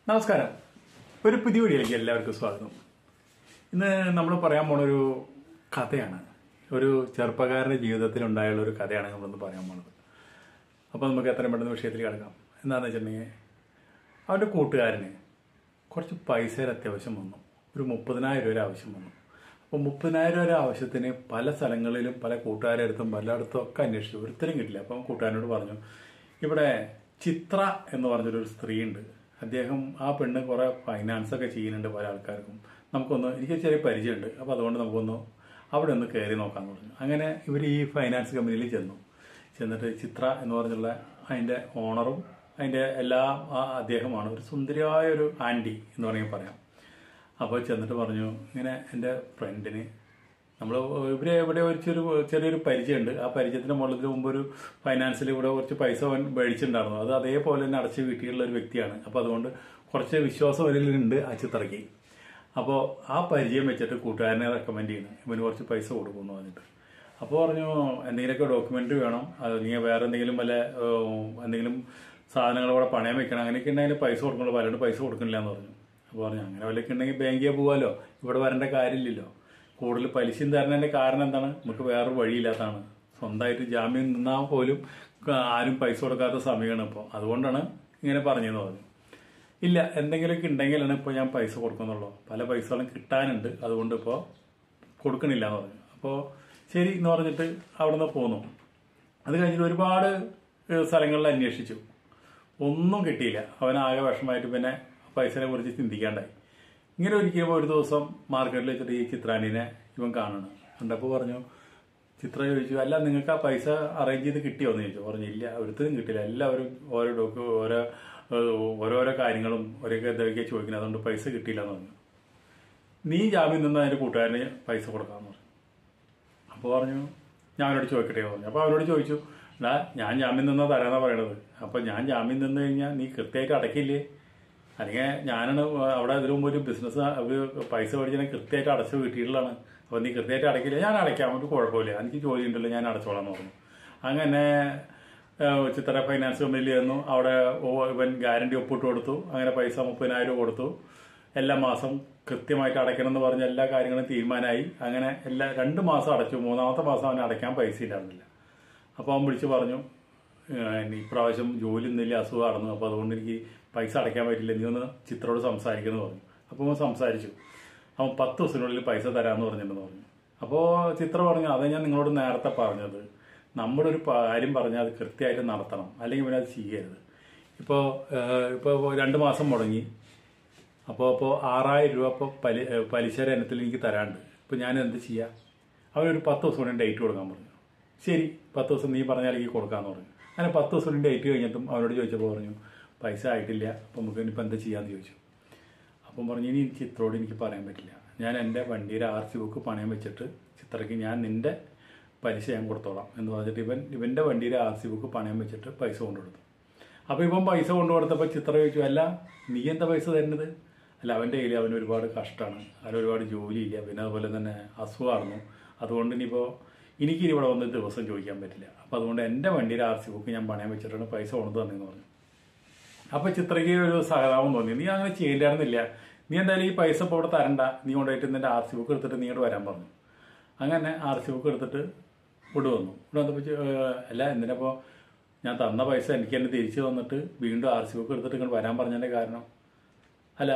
നമസ്കാരം. ഒരു പുതിയ വീഡിയോയിലേക്ക് എല്ലാവർക്കും സ്വാഗതം. ഇന്ന് നമ്മൾ പറയാൻ പോണൊരു കഥയാണ്. ഒരു ചെറുപ്പക്കാരൻ്റെ ജീവിതത്തിൽ ഉണ്ടായുള്ള ഒരു കഥയാണ് നമ്മളിന്ന് പറയാൻ പോണത്. അപ്പോൾ നമുക്ക് എത്രയും പെട്ടെന്ന് വിഷയത്തിൽ കിടക്കാം. എന്താണെന്ന് വെച്ചിട്ടുണ്ടെങ്കിൽ, അവൻ്റെ കൂട്ടുകാരന് കുറച്ച് പൈസയുടെ അത്യാവശ്യം വന്നു. ഒരു 30,000 രൂപ ആവശ്യം വന്നു. അപ്പോൾ 30,000 രൂപ ആവശ്യത്തിന് പല സ്ഥലങ്ങളിലും പല കൂട്ടുകാരുടെ അടുത്തും പലയിടത്തും ഒക്കെ അന്വേഷിച്ചു. ഒരുത്തരും കിട്ടില്ല. അപ്പം കൂട്ടുകാരനോട് പറഞ്ഞു, ഇവിടെ ചിത്ര എന്ന് പറഞ്ഞൊരു സ്ത്രീ ഉണ്ട്. അദ്ദേഹം ആ പെണ്ണ് കുറേ ഫൈനാൻസൊക്കെ ചെയ്യുന്നുണ്ട് പല ആൾക്കാർക്കും. എനിക്ക് ചെറിയ പരിചയമുണ്ട്. അപ്പോൾ അതുകൊണ്ട് നമുക്കൊന്ന് അവിടെ ഒന്ന് കയറി നോക്കാമെന്ന് പറഞ്ഞു. അങ്ങനെ ഇവർ ഈ ഫൈനാൻസ് കമ്പനിയിൽ ചെന്നിട്ട് ചിത്ര എന്ന് പറഞ്ഞുള്ള അതിൻ്റെ ഓണറും അതിൻ്റെ അദ്ദേഹമാണ്. ഒരു സുന്ദരിയായ ഒരു ആൻറ്റി എന്ന് വേണമെങ്കിൽ പറയാം. അപ്പോൾ ചെന്നിട്ട് പറഞ്ഞു, ഇങ്ങനെ എൻ്റെ ഫ്രണ്ടിന് ഇവിടെ ഒരു ചെറിയൊരു പരിചയമുണ്ട്. ആ പരിചയത്തിന് മുകളിൽ മുമ്പ് ഒരു ഫൈനാൻസിൽ ഇവിടെ കുറച്ച് പൈസ മേടിച്ചിട്ടുണ്ടായിരുന്നു. അത് അതേപോലെ തന്നെ അടച്ച് വീട്ടിലുള്ള ഒരു വ്യക്തിയാണ്. അപ്പോൾ അതുകൊണ്ട് കുറച്ച് വിശ്വാസം വരലുണ്ട് ആ ചിത്രയ്ക്ക്. അപ്പോൾ ആ പരിചയം വെച്ചിട്ട് കൂട്ടുകാരനെ റെക്കമെൻഡ് ചെയ്യുന്നു, ഇവന് കുറച്ച് പൈസ കൊടുക്കുമെന്ന് പറഞ്ഞിട്ട്. അപ്പോൾ പറഞ്ഞു, എന്തെങ്കിലുമൊക്കെ ഡോക്യുമെൻ്റ് വേണം, അല്ലെങ്കിൽ വേറെ എന്തെങ്കിലും സാധനങ്ങൾ ഇവിടെ പണയം വെക്കണം, അങ്ങനെയൊക്കെ ഉണ്ടെങ്കിൽ പൈസ കൊടുക്കണല്ലോ, പലരും പൈസ കൊടുക്കണില്ല എന്ന് പറഞ്ഞു. അപ്പോൾ പറഞ്ഞു, അങ്ങനെ വല്ലതൊക്കെ ഉണ്ടെങ്കിൽ ബാങ്കിൽ പോകാമല്ലോ, ഇവിടെ വരേണ്ട കാര്യമില്ലല്ലോ. കൂടുതൽ പലിശയും തരുന്നതിൻ്റെ കാരണം എന്താണ്? നമുക്ക് വേറൊരു വഴിയില്ലാത്തതാണ്. സ്വന്തമായിട്ട് ജാമ്യം നിന്നാൽ പോലും ആരും പൈസ കൊടുക്കാത്ത സമയമാണ് ഇപ്പോൾ. അതുകൊണ്ടാണ് ഇങ്ങനെ പറഞ്ഞതെന്ന് പറഞ്ഞു. ഇല്ല, എന്തെങ്കിലുമൊക്കെ ഉണ്ടെങ്കിലാണ് ഇപ്പോൾ ഞാൻ പൈസ കൊടുക്കുന്നുള്ളൂ, പല പൈസകളും കിട്ടാനുണ്ട്, അതുകൊണ്ട് ഇപ്പോൾ കൊടുക്കണില്ല എന്ന് പറഞ്ഞു. അപ്പോൾ ശരി എന്ന് പറഞ്ഞിട്ട് അവിടെ നിന്ന് പോന്നു. അത് കഴിഞ്ഞിട്ട് ഒരുപാട് സ്ഥലങ്ങളിൽ അന്വേഷിച്ചു, ഒന്നും കിട്ടിയില്ല. അവനാകെ വിഷമമായിട്ട് പിന്നെ പൈസനെ കുറിച്ച് ചിന്തിക്കാണ്ടായി. ഇങ്ങനെ ഒരിക്കലും ഒരു ദിവസം മാർക്കറ്റിൽ വെച്ചിട്ട് ഈ ചിത്രാനിനെ ഇവൻ കാണണം. കണ്ടപ്പോൾ പറഞ്ഞു, ചിത്ര ചോദിച്ചു, അല്ല നിങ്ങൾക്ക് ആ പൈസ അറേഞ്ച് ചെയ്ത് കിട്ടിയോന്ന് ചോദിച്ചു. പറഞ്ഞു, ഇല്ല, ഒരുത്തരും കിട്ടില്ല, എല്ലാവരും ഓരോരോ കാര്യങ്ങളും ഇതൊക്കെ ചോദിക്കുന്നത്, അതുകൊണ്ട് പൈസ കിട്ടിയില്ല എന്ന് പറഞ്ഞു. നീ ജാമ്യം നിന്ന് അതിൻ്റെ കൂട്ടുകാരന് പൈസ കൊടുക്കാമെന്ന് പറഞ്ഞു. അപ്പോൾ പറഞ്ഞു, ഞാൻ അവനോട് ചോദിക്കട്ടെ പറഞ്ഞു. അപ്പോൾ അവനോട് ചോദിച്ചു, ഞാൻ ജാമ്യം നിന്നാ തരാന്നാണ് പറയണത്. അപ്പോൾ ഞാൻ ജാമ്യം നിന്ന് കഴിഞ്ഞാൽ നീ കൃത്യമായിട്ട് അടയ്ക്കില്ലേ? അല്ലെങ്കിൽ ഞാനാണ് അവിടെ അതിനു മുമ്പ് ഒരു ബിസിനസ് പൈസ മേടിച്ചാൽ കൃത്യമായിട്ട് അടച്ചു കിട്ടിയിട്ടുള്ളതാണ്. അപ്പോൾ നീ കൃത്യമായിട്ട് അടയ്ക്കില്ല? ഞാൻ അടയ്ക്കാം, ഒരു കുഴപ്പമില്ല, എനിക്ക് ജോലി ഉണ്ടല്ലോ, ഞാൻ അടച്ചോളാം എന്ന് പറഞ്ഞു. അങ്ങനെ ചിത്ര ഫൈനാൻസ് കമ്പനിയിൽ ചെന്നു. അവിടെ ഇവൻ ഗ്യാരണ്ടി ഒപ്പിട്ട് കൊടുത്തു. അങ്ങനെ പൈസ 30,000 കൊടുത്തു. എല്ലാ മാസം കൃത്യമായിട്ട് അടയ്ക്കണം എന്ന് പറഞ്ഞ എല്ലാ കാര്യങ്ങളും തീരുമാനമായി. അങ്ങനെ 2 മാസം അടച്ചു. 3-ാമത്തെ മാസം അവന് അടയ്ക്കാൻ പൈസ ഇല്ലായിരുന്നില്ല. അപ്പോൾ അവൻ വിളിച്ച് പറഞ്ഞു, ഇപ്രാവശ്യം ജോലി ഒന്നുമില്ല, അസുഖം നടന്നു, അപ്പോൾ അതുകൊണ്ട് എനിക്ക് പൈസ അടയ്ക്കാൻ പറ്റില്ല, നീ ഒന്ന് ചിത്രയോട് സംസാരിക്കുമെന്ന് പറഞ്ഞു. അപ്പോൾ അവൻ സംസാരിച്ചു. അവൻ 10 ദിവസത്തിനുള്ളിൽ പൈസ തരാമെന്ന് പറഞ്ഞിട്ടുണ്ടെന്ന് പറഞ്ഞു. അപ്പോൾ ചിത്ര പറഞ്ഞു, അതെ ഞാൻ നിങ്ങളോട് നേരത്തെ പറഞ്ഞത്, നമ്മുടെ ഒരു കാര്യം പറഞ്ഞാൽ അത് കൃത്യമായിട്ട് നടത്തണം, അല്ലെങ്കിൽ പിന്നെ അത് ചെയ്യരുത്. ഇപ്പോൾ 2 മാസം മുടങ്ങി, അപ്പോൾ 6,000 രൂപ ഇപ്പോൾ പലിശയുടെ ഇനത്തിൽ എനിക്ക് തരാണ്ട്. ഇപ്പോൾ ഞാൻ എന്ത് ചെയ്യാം? അവനൊരു 10 ദിവസം കൊണ്ട് ഡേറ്റ് കൊടുക്കാൻ പറഞ്ഞു. ശരി, 10 ദിവസം നീ പറഞ്ഞാൽ എനിക്ക് കൊടുക്കാമെന്ന് പറഞ്ഞു. അങ്ങനെ 10 ദിവസം ഡേറ്റ് കഴിഞ്ഞിട്ടും അവനോട് ചോദിച്ചപ്പോൾ പറഞ്ഞു, പൈസ ആയിട്ടില്ല, അപ്പം നമുക്ക് ഇനിയിപ്പോൾ എന്താ ചെയ്യാമെന്ന് ചോദിച്ചു. അപ്പം പറഞ്ഞു, ഇനി ചിത്രയോട് എനിക്ക് പറയാൻ പറ്റില്ല, ഞാൻ എൻ്റെ വണ്ടിയുടെ RC ബുക്ക് പണയം വെച്ചിട്ട് ചിത്രയ്ക്ക് ഞാൻ നിൻ്റെ പലിശ ഞാൻ കൊടുത്തോളാം എന്ന് പറഞ്ഞിട്ട് ഇവൻ്റെ വണ്ടിയുടെ RC ബുക്ക് പണയം വെച്ചിട്ട് പൈസ കൊണ്ടുകൊടുത്തു. അപ്പോൾ ഇവൻ പൈസ കൊണ്ടുകൊടുത്തപ്പോൾ ചിത്ര ചോദിച്ചു, അല്ല നീ എന്താ പൈസ തരുന്നത്? അല്ല, അവൻ്റെ കയ്യിൽ അവന് ഒരുപാട് കഷ്ടമാണ്, അവനൊരുപാട് ജോലിയില്ല, പിന്നെ അതുപോലെ തന്നെ അസുഖമായിരുന്നു, അതുകൊണ്ട് എനിക്ക് ഇവിടെ വന്ന് ദിവസം ചോദിക്കാൻ പറ്റില്ല, അപ്പോൾ അതുകൊണ്ട് എൻ്റെ വണ്ടിയുടെ RC ബുക്ക് ഞാൻ പണയം വെച്ചിട്ടാണ് പൈസ കൊണ്ടു തന്നെന്ന് പറഞ്ഞു. അപ്പോൾ ചിത്രയ്ക്ക് ഒരു സഹതാപം തോന്നി. നീ അങ്ങനെ ചെയ്യേണ്ടായിരുന്നില്ല, നീ എന്തായാലും ഈ പൈസ ഇപ്പോൾ ഇവിടെ തരണ്ട, നീ കൊണ്ടുപോയിട്ട് നിൻ്റെ RC ബുക്ക് എടുത്തിട്ട് നീ ഇങ്ങോട്ട് വരാൻ പറഞ്ഞു. അങ്ങനെ RC ബുക്ക് എടുത്തിട്ട് ഇവിടെ വന്നപ്പോൾ അല്ല, എന്തിനപ്പോൾ ഞാൻ തന്ന പൈസ എനിക്ക് തന്നെ തിരിച്ച് തന്നിട്ട് വീണ്ടും RC ബുക്ക് എടുത്തിട്ട് ഇങ്ങോട്ട് വരാൻ പറഞ്ഞതിൻ്റെ കാരണം? അല്ല,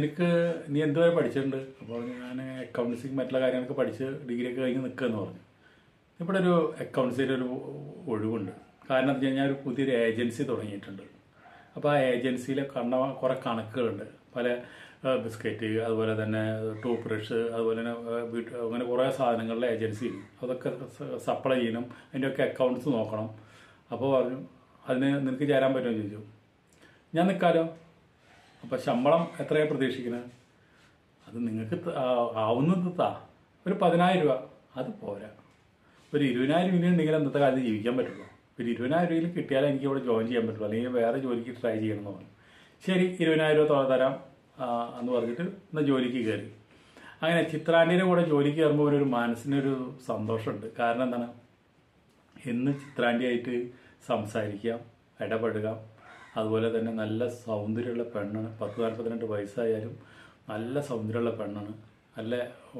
നീ എന്തുവരെ പഠിച്ചിട്ടുണ്ട്? അപ്പോൾ ഞാൻ അക്കൗണ്ടൻസിങ് മറ്റുള്ള കാര്യങ്ങളൊക്കെ പഠിച്ച് ഡിഗ്രിയൊക്കെ കഴിഞ്ഞ് നിൽക്കുകയെന്ന് പറഞ്ഞു. ഇവിടെ ഒരു അക്കൗണ്ടൻസിൻ്റെ ഒരു ഒഴിവുണ്ട്. കാരണം എന്താ വെച്ച് കഴിഞ്ഞാൽ ഒരു പുതിയൊരു ഏജൻസി തുടങ്ങിയിട്ടുണ്ട്. അപ്പോൾ ആ ഏജൻസിയിൽ കുറേ കണക്കുകളുണ്ട്, പല ബിസ്ക്കറ്റ്, അതുപോലെ തന്നെ ടൂത്ത് ബ്രഷ്, അതുപോലെ തന്നെ അങ്ങനെ കുറേ സാധനങ്ങളുടെ ഏജൻസി, അതൊക്കെ സപ്ലൈ ചെയ്യണം, അതിൻ്റെയൊക്കെ അക്കൗണ്ട്സ് നോക്കണം. അപ്പോൾ പറഞ്ഞു, അതിന് നിനക്ക് ചേരാൻ പറ്റുമോ ചോദിച്ചു. ഞാൻ നിൽക്കാമല്ലോ. അപ്പോൾ ശമ്പളം എത്രയാണ് പ്രതീക്ഷിക്കുന്നത്? അത് നിങ്ങൾക്ക് ആവുന്നത് ഒരു 10,000 രൂപ, അത് പോരാ, ഒരു 20,000 രൂപ ഉണ്ടെങ്കിൽ അന്നത്തെ കാലത്ത് ജീവിക്കാൻ പറ്റുള്ളൂ. ഒരു 20,000 രൂപയിൽ കിട്ടിയാലേ എനിക്ക് ഇവിടെ ജോയിൻ ചെയ്യാൻ പറ്റുള്ളൂ, അല്ലെങ്കിൽ വേറെ ജോലിക്ക് ട്രൈ ചെയ്യണമെന്ന് പറഞ്ഞു. ശരി, 20,000 രൂപ തരാം എന്ന് പറഞ്ഞിട്ട് എന്നാൽ ജോലിക്ക് കയറി. അങ്ങനെ ചിത്രാൻ്റിൻ്റെ കൂടെ ജോലിക്ക് കയറുമ്പോൾ ഒരു മനസ്സിനൊരു സന്തോഷമുണ്ട്. കാരണം എന്താണ്? എന്ന് ചിത്രാൻ്റിയായിട്ട് സംസാരിക്കാം, ഇടപെടുക, അതുപോലെ തന്നെ നല്ല സൗന്ദര്യമുള്ള പെണ്ണാണ്. 10-42 വയസ്സായാലും നല്ല സൗന്ദര്യമുള്ള പെണ്ണാണ്. നല്ല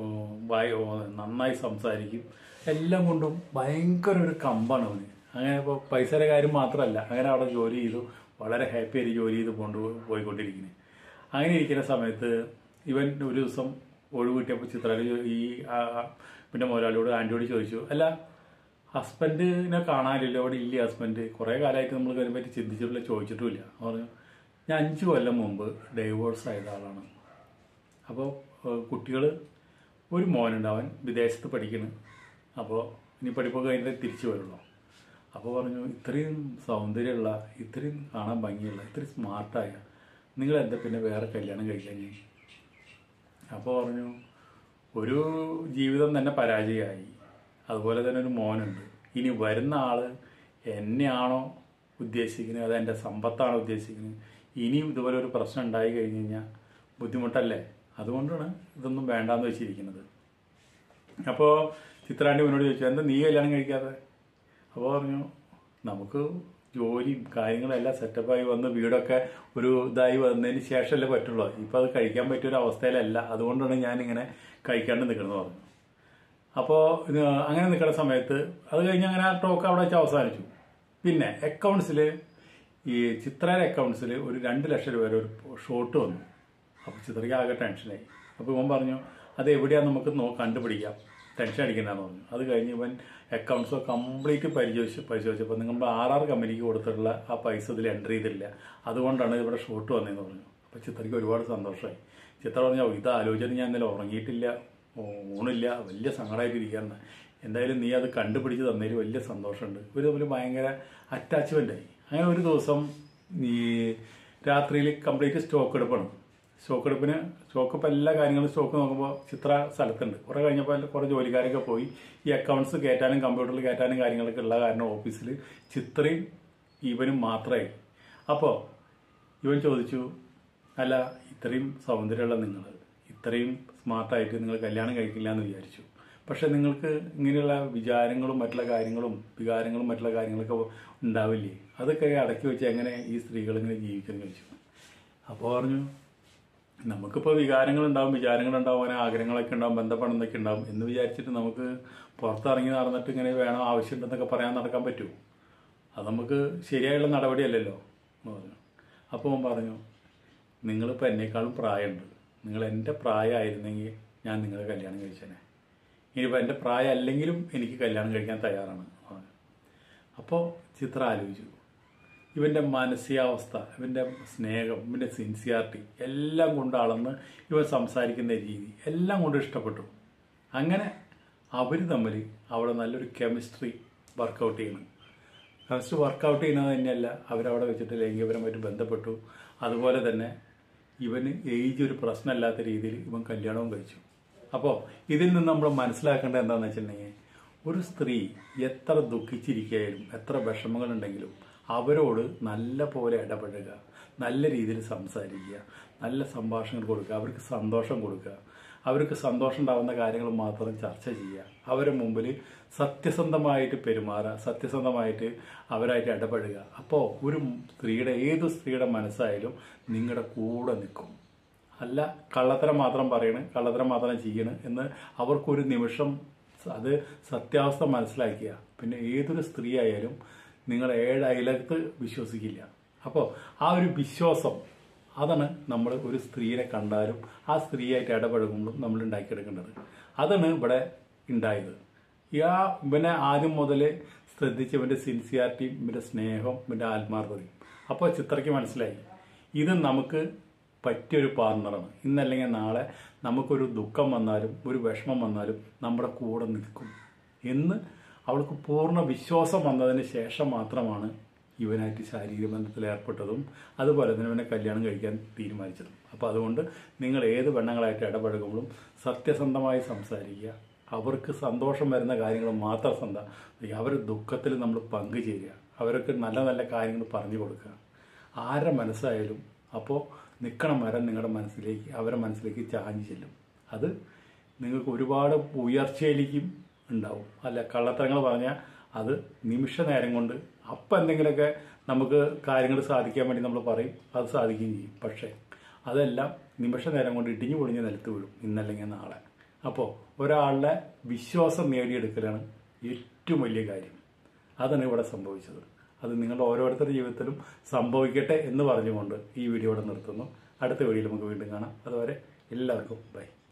നന്നായി സംസാരിക്കും. എല്ലാം കൊണ്ടും ഭയങ്കര ഒരു കമ്പാണ് അവന്. അങ്ങനെ ഇപ്പോൾ പൈസയുടെ കാര്യം മാത്രമല്ല, അങ്ങനെ അവിടെ ജോലി ചെയ്തു വളരെ ഹാപ്പി ആയിട്ട് ജോലി ചെയ്ത് പോയിക്കൊണ്ടിരിക്കുന്നത്. അങ്ങനെ ഇരിക്കുന്ന സമയത്ത് ഇവൻ ഒരു ദിവസം ഒഴിവ് കിട്ടിയപ്പോൾ ഈ പിന്നെ മുതലാളിയോട് ആൻറ്റിയോട് ചോദിച്ചു, അല്ല ഹസ്ബൻഡിനെ കാണാനില്ല, ഇവിടെ ഇല്ല ഹസ്ബൻഡ്, കുറേ കാലമായിട്ട് നമ്മൾ അതിനെ പറ്റി ചിന്തിച്ചിട്ടില്ല, ചോദിച്ചിട്ടുമില്ല. പറഞ്ഞു, ഞാൻ 5 കൊല്ലം മുമ്പ് ഡൈവോഴ്സ് ആയത് ആളാണ്. അപ്പോൾ കുട്ടികൾ ഒരു മോനുണ്ട്, അവൻ വിദേശത്ത് പഠിക്കുന്നു. അപ്പോൾ ഇനി പഠിപ്പൊക്കെ കഴിഞ്ഞിട്ട് തിരിച്ചു വരുള്ളൂ. അപ്പോൾ പറഞ്ഞു, ഇത്രയും സൗന്ദര്യമുള്ള, ഇത്രയും കാണാൻ ഭംഗിയുള്ള, ഇത്രയും സ്മാർട്ടായ നിങ്ങൾ എന്താ പിന്നെ വേറെ കല്യാണം കഴിക്കാൻ? അപ്പോൾ പറഞ്ഞു, ഒരു ജീവിതം തന്നെ പരാജയമായി, അതുപോലെ തന്നെ ഒരു മോനുണ്ട്. ഇനി വരുന്ന ആൾ എന്നെയാണോ ഉദ്ദേശിക്കുന്നത്, അത് എൻ്റെ സമ്പത്താണോ ഉദ്ദേശിക്കുന്നത്? ഇനിയും ഇതുപോലെ ഒരു പ്രശ്നം ഉണ്ടായി കഴിഞ്ഞ് കഴിഞ്ഞാൽ ബുദ്ധിമുട്ടല്ലേ? അതുകൊണ്ടാണ് ഇതൊന്നും വേണ്ടാന്ന് വെച്ചിരിക്കുന്നത്. അപ്പോൾ ചിത്രാൻ്റെ ഇവനോട് ചോദിച്ചു, എന്താ നീ കല്യാണം കഴിക്കാതെ? അപ്പോൾ പറഞ്ഞു, നമുക്ക് ജോലിയും കാര്യങ്ങളെല്ലാം സെറ്റപ്പായി വന്ന് വീടൊക്കെ ഒരു ഇതായി വന്നതിന് ശേഷമല്ലേ പറ്റുള്ളൂ. ഇപ്പോൾ അത് കഴിക്കാൻ പറ്റിയൊരു അവസ്ഥയിലല്ല, അതുകൊണ്ടാണ് ഞാനിങ്ങനെ കഴിക്കാണ്ട് നിൽക്കുന്നത് പറഞ്ഞു. അപ്പോൾ അങ്ങനെ നിൽക്കുന്ന സമയത്ത് അത് കഴിഞ്ഞ് അങ്ങനെ ആ ടോക്ക് അവിടെ വെച്ച് അവസാനിച്ചു. പിന്നെ അക്കൗണ്ട്സിൽ ഈ ചിത്രയുടെ അക്കൗണ്ട്സിൽ ഒരു 2 ലക്ഷം രൂപ ഒരു ഷോട്ട് വന്നു. അപ്പോൾ ചിത്രയ്ക്ക് ആകെ ടെൻഷനായി. അപ്പോൾ ഇവൻ പറഞ്ഞു, അത് എവിടെയാണെന്ന് നമുക്ക് കണ്ടുപിടിക്കാം, ടെൻഷൻ അടിക്കണ്ടെന്ന് പറഞ്ഞു. അത് കഴിഞ്ഞ് ഇവൻ അക്കൗണ്ട്സ് കംപ്ലീറ്റ് പരിശോധിച്ചപ്പോൾ നിങ്ങൾ RR കമ്പനിക്ക് കൊടുത്തിട്ടുള്ള ആ പൈസ ഇതിൽ എൻ്റർ ചെയ്തിട്ടില്ല, അതുകൊണ്ടാണ് ഇവിടെ ഷോട്ട് വന്നതെന്ന് പറഞ്ഞു. അപ്പോൾ ചിത്രയ്ക്ക് ഒരുപാട് സന്തോഷമായി. ചിത്ര പറഞ്ഞു, ഇത് ആലോചിച്ചിട്ട് ഞാൻ ഇന്നലെ ഉറങ്ങിയിട്ടില്ല, ഊണില്ല, വലിയ സങ്കടമായിട്ടിരിക്കുകയാണ്. എന്തായാലും നീ അത് കണ്ടുപിടിച്ച് തന്നതിൽ വലിയ സന്തോഷമുണ്ട്. ഇവർ തമ്മിൽ ഭയങ്കര അറ്റാച്ച്മെൻ്റായി. അങ്ങനെ ഒരു ദിവസം ഈ രാത്രിയിൽ കംപ്ലീറ്റ് സ്റ്റോക്ക് എടുപ്പാണ്. സ്റ്റോക്ക് എല്ലാ കാര്യങ്ങളും സ്റ്റോക്ക് നോക്കുമ്പോൾ ചിത്ര സ്ഥലത്തുണ്ട്. കുറേ കഴിഞ്ഞപ്പോൾ കുറേ ജോലിക്കാരൊക്കെ പോയി. ഈ അക്കൗണ്ട്സ് കയറ്റാനും കമ്പ്യൂട്ടറിൽ കയറ്റാനും കാര്യങ്ങളൊക്കെ ഉള്ള കാരണം ഓഫീസിൽ ചിത്രയും ഇവനും മാത്രമായി. അപ്പോൾ ഇവൻ ചോദിച്ചു, അല്ല ഇത്രയും സൗന്ദര്യമുള്ള നിങ്ങൾ, ഇത്രയും സ്മാർട്ടായിട്ട് നിങ്ങൾ കല്യാണം കഴിക്കില്ല എന്ന് വിചാരിച്ചു, പക്ഷെ നിങ്ങൾക്ക് ഇങ്ങനെയുള്ള വിചാരങ്ങളും മറ്റുള്ള കാര്യങ്ങളും വികാരങ്ങളും മറ്റുള്ള കാര്യങ്ങളൊക്കെ ഉണ്ടാവില്ലേ? അതൊക്കെ അടക്കി വെച്ച് എങ്ങനെ ഈ സ്ത്രീകൾ ഇങ്ങനെ ജീവിക്കുന്നു ചോദിച്ചു. അപ്പോൾ പറഞ്ഞു, നമുക്കിപ്പോൾ വികാരങ്ങളുണ്ടാവും, വിചാരങ്ങളുണ്ടാവും, അങ്ങനെ ആഗ്രഹങ്ങളൊക്കെ ഉണ്ടാവും, ബന്ധപ്പെടുന്നതൊക്കെ ഉണ്ടാവും എന്ന് വിചാരിച്ചിട്ട് നമുക്ക് പുറത്തിറങ്ങി നടന്നിട്ട് ഇങ്ങനെ വേണം, ആവശ്യമുണ്ടെന്നൊക്കെ പറയാൻ നടക്കാൻ പറ്റുമോ? അത് നമുക്ക് ശരിയായുള്ള നടപടിയല്ലല്ലോ എന്ന് പറഞ്ഞു. അപ്പോൾ അവൻ പറഞ്ഞു, നിങ്ങളിപ്പോൾ എന്നേക്കാളും പ്രായമുണ്ട്, നിങ്ങൾ എൻ്റെ പ്രായമായിരുന്നെങ്കിൽ ഞാൻ നിങ്ങളെ കല്യാണം കഴിച്ചേനെ. ഇനിയിപ്പോൾ എൻ്റെ പ്രായം അല്ലെങ്കിലും എനിക്ക് കല്യാണം കഴിക്കാൻ തയ്യാറാണ്. അപ്പോൾ ചിത്ര ആലോചിച്ചു, ഇവൻ്റെ മാനസികാവസ്ഥ, ഇവൻ്റെ സ്നേഹം, ഇവൻ്റെ സിൻസിയാരിറ്റി എല്ലാം കൊണ്ട് അളന്ന് ഇവൻ സംസാരിക്കുന്ന രീതി എല്ലാം കൊണ്ട് ഇഷ്ടപ്പെട്ടു. അങ്ങനെ അവർ തമ്മിൽ അവിടെ നല്ലൊരു കെമിസ്ട്രി വർക്കൗട്ട് ചെയ്യണം. കെമിസ്ട്രി വർക്കൗട്ട് ചെയ്യുന്നത് തന്നെയല്ല, അവരവിടെ വെച്ചിട്ട് ലൈംഗികപരമായിട്ട് ബന്ധപ്പെട്ടു. അതുപോലെ തന്നെ ഇവന് ഏജ് ഒരു പ്രശ്നമില്ലാത്ത രീതിയിൽ ഇവൻ കല്യാണവും കഴിച്ചു. അപ്പോൾ ഇതിൽ നിന്ന് നമ്മൾ മനസ്സിലാക്കേണ്ടത് എന്താണെന്ന് വെച്ചിട്ടുണ്ടെങ്കിൽ, ഒരു സ്ത്രീ എത്ര ദുഃഖിച്ചിരിക്കുകയാലും എത്ര വിഷമങ്ങളുണ്ടെങ്കിലും അവരോട് നല്ല പോലെ ഇടപെടുക, നല്ല രീതിയിൽ സംസാരിക്കുക, നല്ല സംഭാഷണങ്ങൾ കൊടുക്കുക, അവർക്ക് സന്തോഷം കൊടുക്കുക, അവർക്ക് സന്തോഷം ഉണ്ടാകുന്ന കാര്യങ്ങൾ മാത്രം ചർച്ച ചെയ്യുക, അവരുടെ മുമ്പിൽ സത്യസന്ധമായിട്ട് പെരുമാറുക, സത്യസന്ധമായിട്ട് അവരായിട്ട് ഇടപെടുക. അപ്പോൾ ഒരു സ്ത്രീയുടെ, ഏത് സ്ത്രീയുടെ മനസ്സായാലും നിങ്ങളുടെ കൂടെ നിൽക്കും. അല്ല കള്ളത്തരം മാത്രം പറയണം, കള്ളത്തരം മാത്രം ചെയ്യണം എന്ന് അവർക്കൊരു നിമിഷം അത് സത്യാവസ്ഥ മനസ്സിലാക്കിയ പിന്നെ ഏതൊരു സ്ത്രീ ആയാലും നിങ്ങൾ 7 അയലത്ത് വിശ്വസിക്കില്ല. അപ്പോൾ ആ ഒരു വിശ്വാസം, അതാണ് നമ്മൾ ഒരു സ്ത്രീയെ കണ്ടാലും ആ സ്ത്രീയായിട്ട് ഇടപഴകുമ്പോഴും നമ്മൾ ഉണ്ടാക്കിയെടുക്കേണ്ടത്. അതാണ് ഇവിടെ ഉണ്ടായത്. ഇവനെ ആദ്യം മുതൽ ശ്രദ്ധിച്ച് ഇവൻ്റെ സിൻസിയാരിറ്റിയും ഇവൻ്റെ സ്നേഹവും ഇവൻ്റെ ആത്മാർത്ഥതയും. അപ്പോൾ ചിത്രയ്ക്ക് മനസ്സിലായി, ഇത് നമുക്ക് പറ്റിയൊരു പാർട്ണറാണ്. ഇന്നല്ലെങ്കിൽ നാളെ നമുക്കൊരു ദുഃഖം വന്നാലും ഒരു വിഷമം വന്നാലും നമ്മുടെ കൂടെ നിൽക്കും എന്ന് അവൾക്ക് പൂർണ്ണ വിശ്വാസം വന്നതിന് ശേഷം മാത്രമാണ് ഇവനായിട്ട് ശാരീരിക ബന്ധത്തിൽ ഏർപ്പെട്ടതും അതുപോലെ തന്നെ ഇവനെ കല്യാണം കഴിക്കാൻ തീരുമാനിച്ചതും. അപ്പോൾ അതുകൊണ്ട് നിങ്ങൾ ഏത് പെണ്ണുങ്ങളായിട്ട് ഇടപഴകുമ്പോഴും സത്യസന്ധമായി സംസാരിക്കുക, അവർക്ക് സന്തോഷം വരുന്ന കാര്യങ്ങൾ മാത്രം അവരുടെ ദുഃഖത്തിൽ നമ്മൾ പങ്കുചേരുക, അവർക്ക് നല്ല നല്ല കാര്യങ്ങൾ പറഞ്ഞു കൊടുക്കുക. ആരുടെ മനസ്സായാലും അപ്പോൾ നിൽക്കണ മരം നിങ്ങളുടെ മനസ്സിലേക്ക്, അവരുടെ മനസ്സിലേക്ക് ചാഞ്ഞു ചെല്ലും. അത് നിങ്ങൾക്ക് ഒരുപാട് ഉയർച്ചയിലേക്കും ഉണ്ടാവും. അല്ല കള്ളത്തരങ്ങൾ പറഞ്ഞാൽ അത് നിമിഷ നേരം കൊണ്ട് അപ്പം എന്തെങ്കിലുമൊക്കെ നമുക്ക് കാര്യങ്ങൾ സാധിക്കാൻ വേണ്ടി നമ്മൾ പറയും, അത് സാധിക്കുകയും ചെയ്യും. പക്ഷേ അതെല്ലാം നിമിഷ നേരം കൊണ്ട് ഇടിഞ്ഞു പൊളിഞ്ഞ് നിലത്ത് വീഴും, ഇന്നല്ലെങ്കിൽ നാളെ. അപ്പോൾ ഒരാളുടെ വിശ്വാസം നേടിയെടുക്കലാണ് ഏറ്റവും വലിയ കാര്യം. അതാണ് ഇവിടെ സംഭവിച്ചത്. അത് നിങ്ങളുടെ ഓരോരുത്തരുടെ ജീവിതത്തിലും സംഭവിക്കട്ടെ എന്ന് പറഞ്ഞുകൊണ്ട് ഈ വീഡിയോ ഇവിടെ നിർത്തുന്നു. അടുത്ത വീഡിയോയിൽ നമുക്ക് വീണ്ടും കാണാം. അതുവരെ എല്ലാവർക്കും ബൈ.